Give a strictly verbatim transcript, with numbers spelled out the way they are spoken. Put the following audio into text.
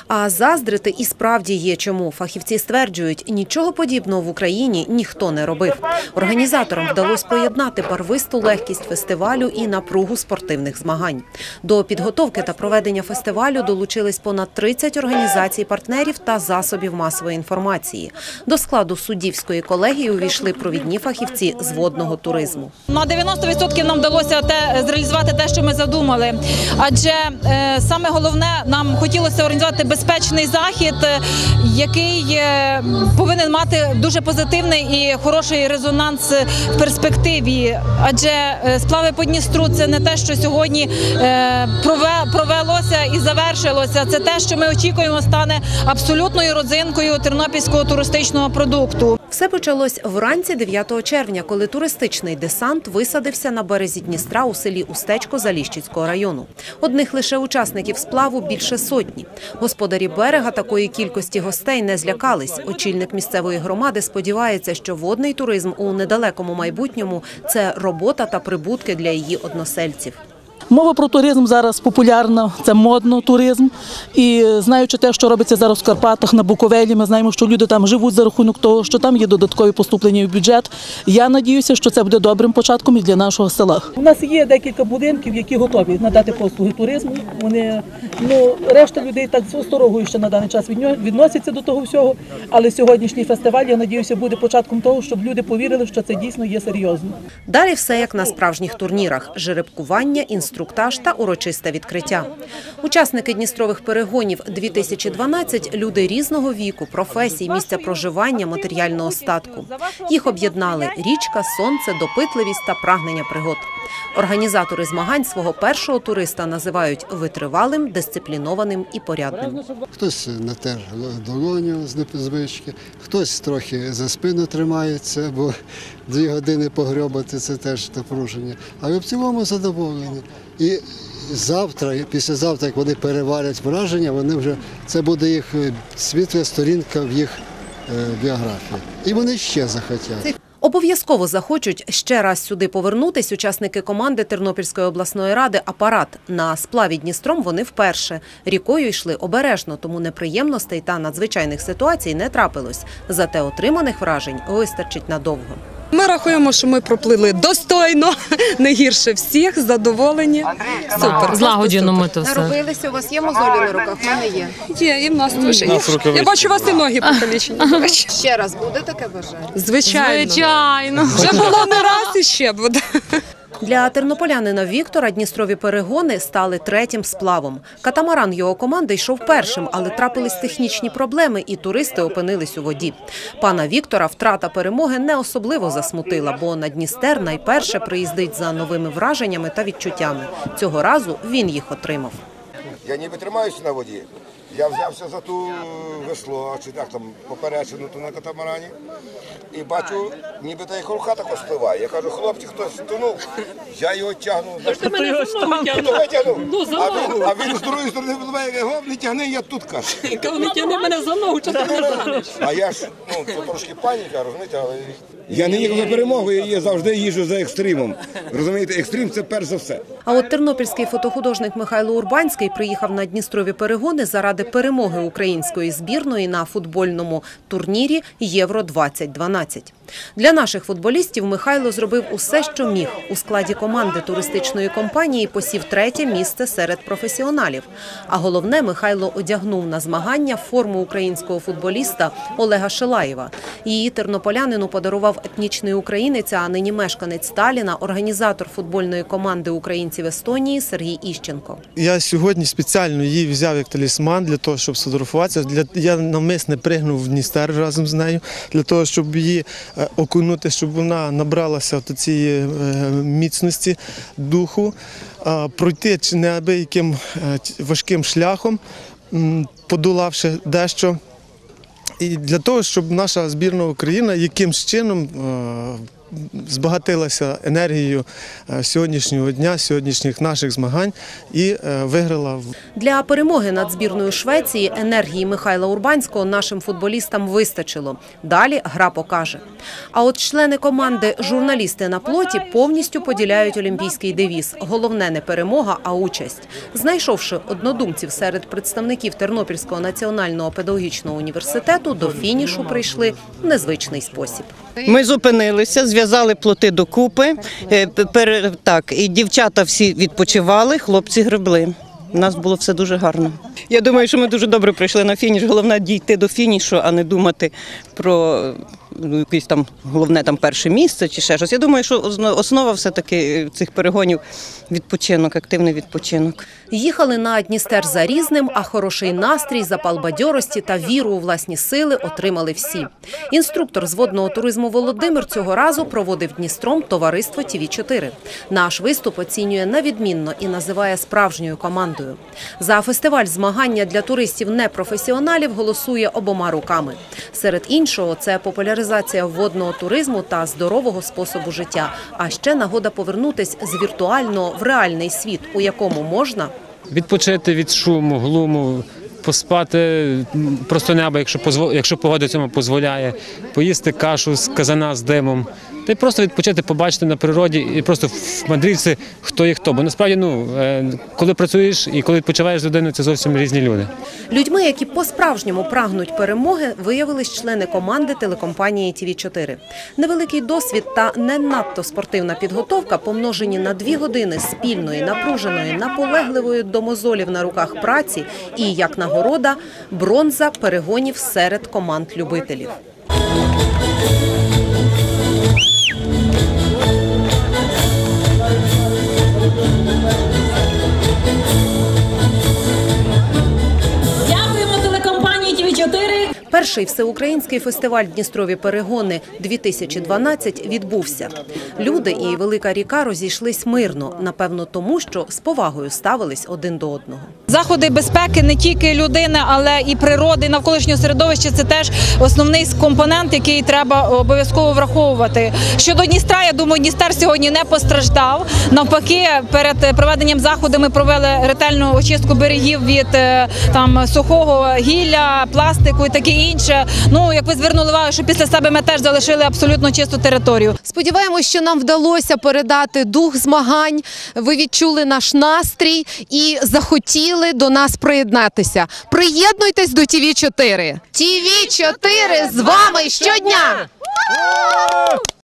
А заздрити і справді є чому. Фахівці стверджують, нічого подібного в Україні ніхто не робив. Організаторам вдалося поєднати барвисту легкість фестивалю і напругу спортивних змагань. До підготовки та проведення фестивалю долучились понад тридцять організацій-партнерів та засобів масової інформації. До складу суддівської колегії увійшли провідні фахівці з водного туризму. На дев'яносто відсотків нам вдалося те, зреалізувати те, що ми задумали. Адже е, саме головне, нам хотілося організувати безпечний захід, який е, повинен мати дуже позитивний і хороший резонанс в перспективі. Адже е, сплави по Дністру – це не те, що сьогодні е, провелося і завершилося. Це те, що ми очікуємо, стане абсолютною родзинкою тернопільського туристичного продукту. Все почалось вранці дев'ятого червня, коли туристичний десант висадився на березі Дністра у селі Устечко Заліщицького району. Одних лише учасників сплаву більше сотні. Господарі берега такої кількості гостей не злякались. Очільник місцевої громади сподівається, що водний туризм у недалекому майбутньому – це робота та прибутки для її односельців. Мова про туризм зараз популярна, це модно туризм. І знаючи те, що робиться зараз в Карпатах, на Буковелі, ми знаємо, що люди там живуть за рахунок того, що там є додаткові поступлення в бюджет. Я сподіваюся, що це буде добрим початком і для нашого села. У нас є декілька будинків, які готові надати послуги туризму. Вони, ну, решта людей так з осторогою ще на даний час відносяться до того всього. Але сьогоднішній фестиваль, я сподіваюся, буде початком того, щоб люди повірили, що це дійсно є серйозно. Далі все як на справжніх турнірах – жеребкування, інструктаж та урочисте відкриття. Учасники Дністрових перегонів дві тисячі дванадцять – люди різного віку, професій, місця проживання, матеріального статку. Їх об'єднали річка, сонце, допитливість та прагнення пригод. Організатори змагань свого першого туриста називають витривалим, дисциплінованим і порядним. Хтось натер долоню з незвички, хтось трохи за спину тримається, бо дві години погрьобати – це теж напруження. Але в цілому задоволені. І завтра, і післязавтра, як вони переварять враження, вони вже, це буде їх світла сторінка в їх біографії. І вони ще захотять. Обов'язково захочуть ще раз сюди повернутись учасники команди Тернопільської обласної ради «Апарат». На сплаві Дністром вони вперше. Рікою йшли обережно, тому неприємностей та надзвичайних ситуацій не трапилось. Зате отриманих вражень вистачить надовго. Ми рахуємо, що ми проплили достойно, не гірше всіх, задоволені. Супер. Злагоджено ми то все. Наробилися, у вас є мозолі на руках? У мене є. Є, і в нас теж є. Я бачу, у вас і ноги покалічені. Ще раз буде таке бажання? Звичайно. Звичайно. Вже було не раз і ще буде. Для тернополянина Віктора Дністрові перегони стали третім сплавом. Катамаран його команди йшов першим, але трапились технічні проблеми і туристи опинились у воді. Пана Віктора втрата перемоги не особливо засмутила, бо на Дністер найперше приїздить за новими враженнями та відчуттями. Цього разу він їх отримав. Я ніби тримаюся на воді. Я взявся за ту весло, чи так там поперечину ту на катамарані, і бачу, ніби та й холка тако спливає. Я кажу, хлопці, хтось тонув, я його тягну. Ти мене за ногу тягнув. Ну, за ногу. А він з другої сторони впливає, гоп, не тягни, я тут, каже. Кажу, не тягни мене за ногу, чи ти не занеш. А я ж, ну, це трошки паніка, розумієте, але... Я не їхав за перемогу, я завжди їжджу за екстримом. Розумієте, екстрим – це перш за все. А от тернопільський фотохудожник Михайло Урбанський приїхав на Дністрові перегони заради перемоги української збірної на футбольному турнірі Євро двадцять дванадцять. Для наших футболістів Михайло зробив усе, що міг. У складі команди туристичної компанії посів третє місце серед професіоналів. А головне, Михайло одягнув на змагання форму українського футболіста Олега Шилаєва. Її тернополянину подарував етнічний українець, а нині мешканець Сталіна, організатор футбольної команди українців Естонії Сергій Іщенко. Я сьогодні спеціально її взяв як талісман для того, щоб сфотографуватися. Для, я навмисне пригнув в Дністер разом з нею, для того, щоб її окунути, щоб вона набралася цієї міцності духу, пройти неабияким важким шляхом, подолавши дещо. І для того, щоб наша збірна України якимсь чином збагатилася енергією е, сьогоднішнього дня, сьогоднішніх наших змагань і е, виграла. в- Для перемоги над збірною Швеції енергії Михайла Урбанського нашим футболістам вистачило. Далі гра покаже. А от члени команди «Журналісти на плоті» повністю поділяють олімпійський девіз «Головне не перемога, а участь». Знайшовши однодумців серед представників Тернопільського національного педагогічного університету, до фінішу прийшли в незвичний спосіб. Ми зупинилися, зв'язали плоти докупи, е, пер- так, і дівчата всі відпочивали, хлопці гребли. У нас було все дуже гарно. Я думаю, що ми дуже добре прийшли на фініш. Головне дійти до фінішу, а не думати про ну, якесь там головне там перше місце чи ще щось. Я думаю, що осно- основа все-таки цих перегонів відпочинок, активний відпочинок. Їхали на Дністер за різним, а хороший настрій, запал бадьорості та віру у власні сили отримали всі. Інструктор з водного туризму Володимир цього разу проводив Дністром товариство Ті Ві чотири. Наш виступ оцінює на відмінно і називає справжньою командою. За фестиваль змагання для туристів-непрофесіоналів голосує обома руками. Серед іншого, це популяризація водного туризму та здорового способу життя, а ще нагода повернутись з віртуального в реальний світ, у якому можна Відпочити від шуму, глуму, поспати м, просто неба, якщо, позво- якщо погода цьому дозволяє, поїсти кашу з казана з димом. Та й просто відпочити, побачити на природі і просто в мандрівці хто є хто. Бо насправді, ну, е, коли працюєш і коли відпочиваєш з людиною, це зовсім різні люди. Людьми, які по-справжньому прагнуть перемоги, виявились члени команди телекомпанії Ті Ві чотири. Невеликий досвід та не надто спортивна підготовка, помножені на дві години спільної, напруженої, наполегливої до мозолів на руках праці і, як нагорода, бронза перегонів серед команд любителів. Дякуємо телекомпанії Ті Ві чотири. Перший всеукраїнський фестиваль «Дністрові перегони дві тисячі дванадцять» відбувся. Люди і Велика ріка розійшлись мирно, напевно тому, що з повагою ставились один до одного. Заходи безпеки не тільки людини, але і природи, і навколишнього середовища – це теж основний компонент, який треба обов'язково враховувати. Щодо Дністра, я думаю, Дністер сьогодні не постраждав. Навпаки, перед проведенням заходу ми провели ретельну очистку берегів від е, там сухого гілля, пластику і таке інше. Ну, як ви звернули увагу, що після себе ми теж залишили абсолютно чисту територію. Сподіваємось, що нам вдалося передати дух змагань, ви відчули наш настрій і захотіли до нас приєднатися. Приєднуйтесь до Ті Ві чотири. Ті Ві чотири з вами щодня!